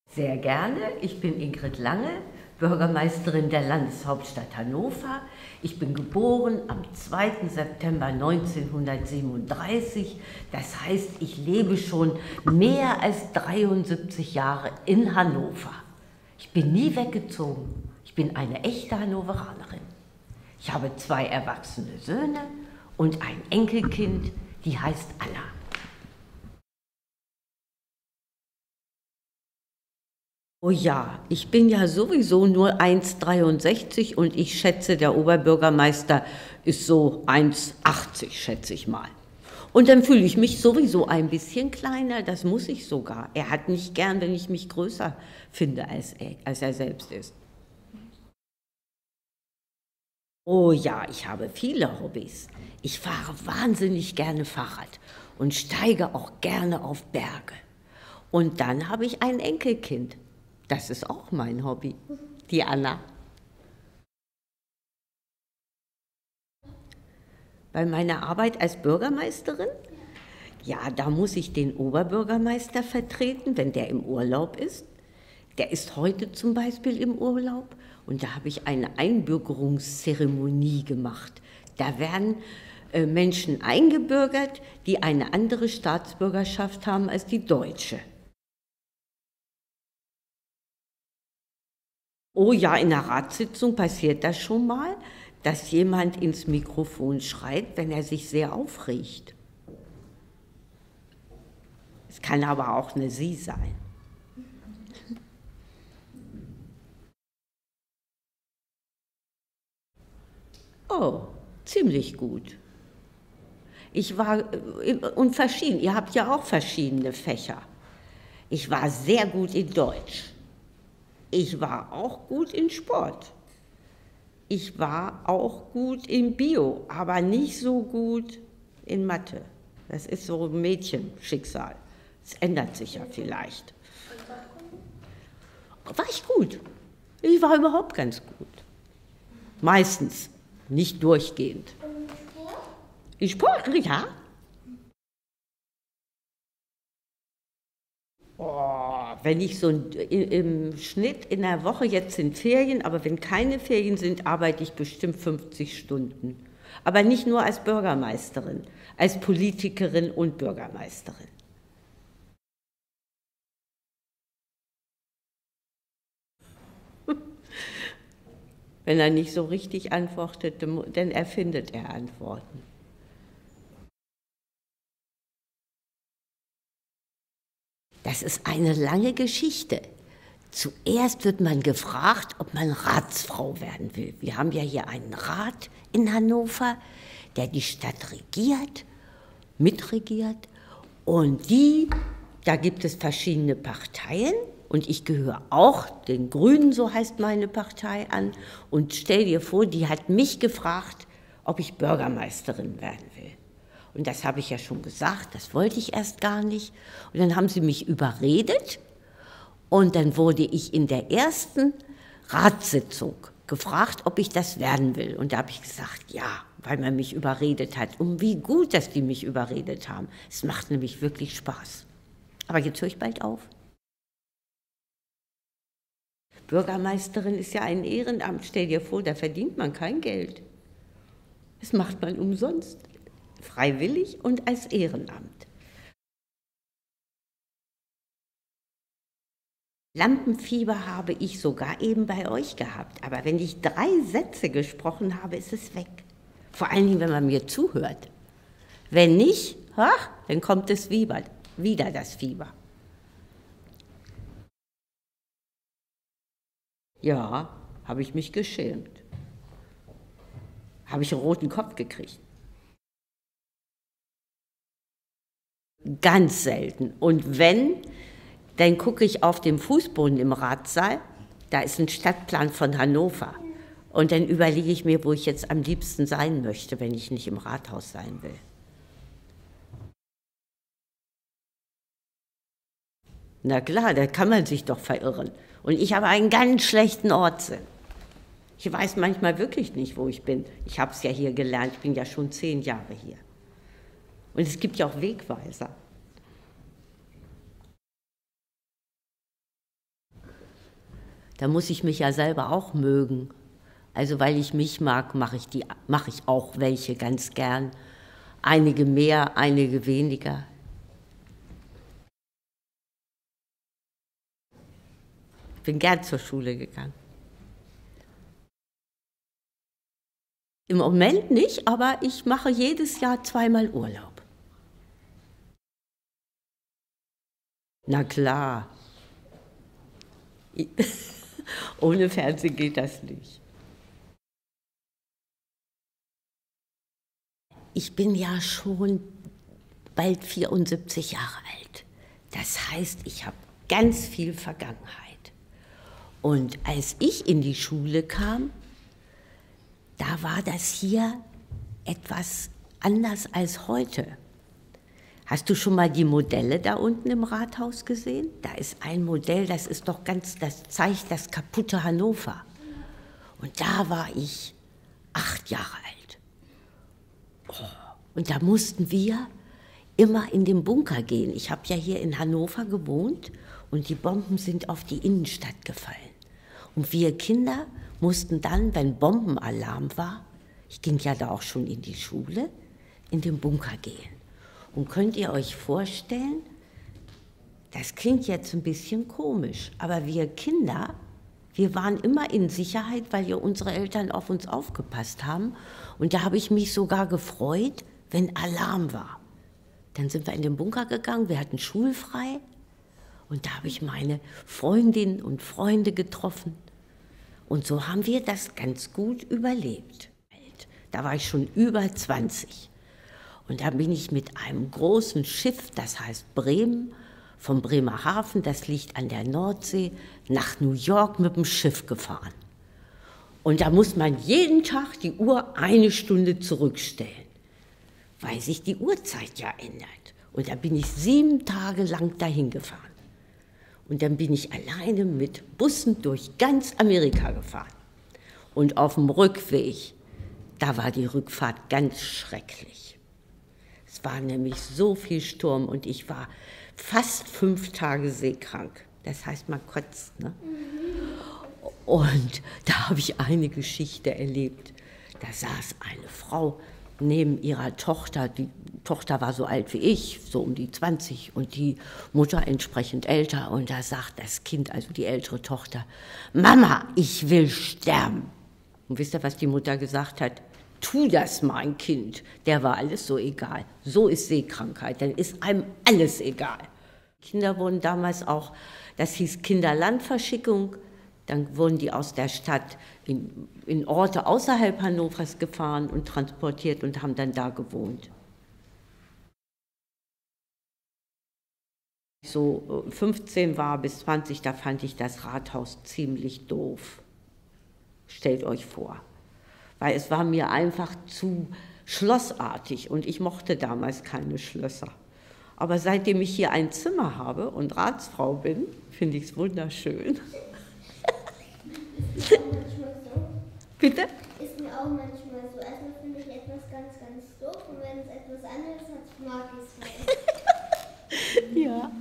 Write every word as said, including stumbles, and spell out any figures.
Sehr gerne. Ich bin Ingrid Lange, Bürgermeisterin der Landeshauptstadt Hannover. Ich bin geboren am zweiten September neunzehnhundertsiebenunddreißig. Das heißt, ich lebe schon mehr als dreiundsiebzig Jahre in Hannover. Ich bin nie weggezogen. Ich bin eine echte Hannoveranerin. Ich habe zwei erwachsene Söhne und ein Enkelkind, die heißt Anna. Oh ja, ich bin ja sowieso nur eins Komma dreiundsechzig und ich schätze, der Oberbürgermeister ist so eins Komma achtzig, schätze ich mal. Und dann fühle ich mich sowieso ein bisschen kleiner, das muss ich sogar. Er hat nicht gern, wenn ich mich größer finde, als er, als er selbst ist. Oh ja, ich habe viele Hobbys. Ich fahre wahnsinnig gerne Fahrrad und steige auch gerne auf Berge. Und dann habe ich ein Enkelkind. Das ist auch mein Hobby, die Anna. Bei meiner Arbeit als Bürgermeisterin? Ja, da muss ich den Oberbürgermeister vertreten, wenn der im Urlaub ist. Der ist heute zum Beispiel im Urlaub und da habe ich eine Einbürgerungszeremonie gemacht. Da werden äh, Menschen eingebürgert, die eine andere Staatsbürgerschaft haben als die deutsche. Oh ja, in der Ratssitzung passiert das schon mal, dass jemand ins Mikrofon schreit, wenn er sich sehr aufregt. Es kann aber auch eine Sie sein. Oh, ziemlich gut. Ich war, äh, und verschieden, ihr habt ja auch verschiedene Fächer. Ich war sehr gut in Deutsch. Ich war auch gut in Sport. Ich war auch gut in Bio, aber nicht so gut in Mathe. Das ist so ein Mädchenschicksal. Es ändert sich ja vielleicht. War ich gut? Ich war überhaupt ganz gut. Meistens, nicht durchgehend. In Sport, ja. Oh, wenn ich so im Schnitt in der Woche, jetzt sind Ferien, aber wenn keine Ferien sind, arbeite ich bestimmt fünfzig Stunden. Aber nicht nur als Bürgermeisterin, als Politikerin und Bürgermeisterin. Wenn er nicht so richtig antwortet, dann erfindet er Antworten. Das ist eine lange Geschichte. Zuerst wird man gefragt, ob man Ratsfrau werden will. Wir haben ja hier einen Rat in Hannover, der die Stadt regiert, mitregiert. Und die, da gibt es verschiedene Parteien. Und ich gehöre auch den Grünen, so heißt meine Partei, an. Und stell dir vor, die hat mich gefragt, ob ich Bürgermeisterin werden will. Und das habe ich ja schon gesagt, das wollte ich erst gar nicht. Und dann haben sie mich überredet und dann wurde ich in der ersten Ratssitzung gefragt, ob ich das werden will. Und da habe ich gesagt, ja, weil man mich überredet hat. Und wie gut, dass die mich überredet haben. Es macht nämlich wirklich Spaß. Aber jetzt höre ich bald auf. Bürgermeisterin ist ja ein Ehrenamt. Stell dir vor, da verdient man kein Geld. Das macht man umsonst. Freiwillig und als Ehrenamt. Lampenfieber habe ich sogar eben bei euch gehabt, aber wenn ich drei Sätze gesprochen habe, ist es weg. Vor allen Dingen, wenn man mir zuhört. Wenn nicht, ach, dann kommt es wieder, wieder das Fieber. Ja, habe ich mich geschämt. Habe ich einen roten Kopf gekriegt. Ganz selten. Und wenn, dann gucke ich auf den Fußboden im Ratssaal, da ist ein Stadtplan von Hannover. Und dann überlege ich mir, wo ich jetzt am liebsten sein möchte, wenn ich nicht im Rathaus sein will. Na klar, da kann man sich doch verirren. Und ich habe einen ganz schlechten Ortssinn. Ich weiß manchmal wirklich nicht, wo ich bin. Ich habe es ja hier gelernt, ich bin ja schon zehn Jahre hier. Und es gibt ja auch Wegweiser. Da muss ich mich ja selber auch mögen. Also weil ich mich mag, mache ich, die, mache ich auch welche ganz gern. Einige mehr, einige weniger. Ich bin gern zur Schule gegangen. Im Moment nicht, aber ich mache jedes Jahr zweimal Urlaub. Na klar. Ohne Fernsehen geht das nicht. Ich bin ja schon bald vierundsiebzig Jahre alt. Das heißt, ich habe ganz viel Vergangenheit. Und als ich in die Schule kam, da war das hier etwas anders als heute. Hast du schon mal die Modelle da unten im Rathaus gesehen? Da ist ein Modell, das ist doch ganz, das zeigt das kaputte Hannover. Und da war ich acht Jahre alt. Oh, und da mussten wir immer in den Bunker gehen. Ich habe ja hier in Hannover gewohnt und die Bomben sind auf die Innenstadt gefallen. Und wir Kinder mussten dann, wenn Bombenalarm war, ich ging ja da auch schon in die Schule, in den Bunker gehen. Und könnt ihr euch vorstellen, das klingt jetzt ein bisschen komisch, aber wir Kinder, wir waren immer in Sicherheit, weil ja unsere Eltern auf uns aufgepasst haben. Und da habe ich mich sogar gefreut, wenn Alarm war. Dann sind wir in den Bunker gegangen, wir hatten schulfrei. Und da habe ich meine Freundinnen und Freunde getroffen. Und so haben wir das ganz gut überlebt. Da war ich schon über zwanzig. Und da bin ich mit einem großen Schiff, das heißt Bremen, vom Bremerhaven, das liegt an der Nordsee, nach New York mit dem Schiff gefahren. Und da muss man jeden Tag die Uhr eine Stunde zurückstellen, weil sich die Uhrzeit ja ändert. Und da bin ich sieben Tage lang dahin gefahren. Und dann bin ich alleine mit Bussen durch ganz Amerika gefahren. Und auf dem Rückweg, da war die Rückfahrt ganz schrecklich. Es war nämlich so viel Sturm und ich war fast fünf Tage seekrank. Das heißt, man kotzt, ne? Und da habe ich eine Geschichte erlebt. Da saß eine Frau neben ihrer Tochter. Die Tochter war so alt wie ich, so um die zwanzig, und die Mutter entsprechend älter. Und da sagt das Kind, also die ältere Tochter, Mama, ich will sterben. Und wisst ihr, was die Mutter gesagt hat? Tu das, mein Kind. Der war alles so egal. So ist Seekrankheit, dann ist einem alles egal. Kinder wurden damals auch, das hieß Kinderlandverschickung, dann wurden die aus der Stadt in, in Orte außerhalb Hannovers gefahren und transportiert und haben dann da gewohnt. So fünfzehn war bis zwanzig, da fand ich das Rathaus ziemlich doof. Stellt euch vor. Weil es war mir einfach zu schlossartig und ich mochte damals keine Schlösser. Aber seitdem ich hier ein Zimmer habe und Ratsfrau bin, finde ich es wunderschön. Ist mir auch manchmal so. Bitte? Ist mir auch manchmal so. Erstmal finde ich etwas ganz, ganz doof und wenn es etwas anderes hat, mag ich es halt. Ja.